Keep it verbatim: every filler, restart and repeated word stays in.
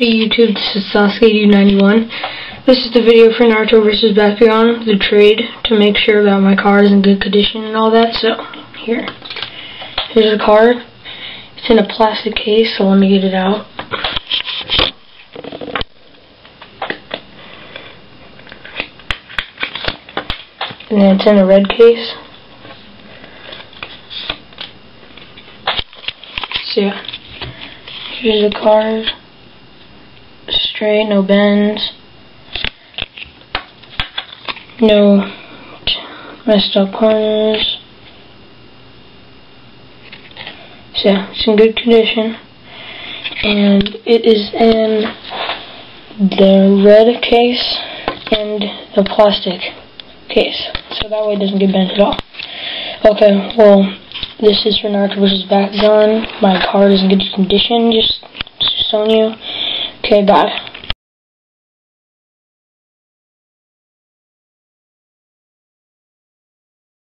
Hey YouTube, this is Sasuke D ninety-one. This is the video for Naruto versus Bakugan, the trade, to make sure that my car is in good condition and all that. So, here. Here's the card. It's in a plastic case, so let me get it out. And then it's in a red case. So yeah. Here's the card. Straight, no bends, no messed up corners. So yeah, it's in good condition, and it is in the red case and the plastic case, so that way it doesn't get bent at all. Okay, well, this is for Naruto versus Bakugan. My card is in good condition, just, just showing you. Okay, bye.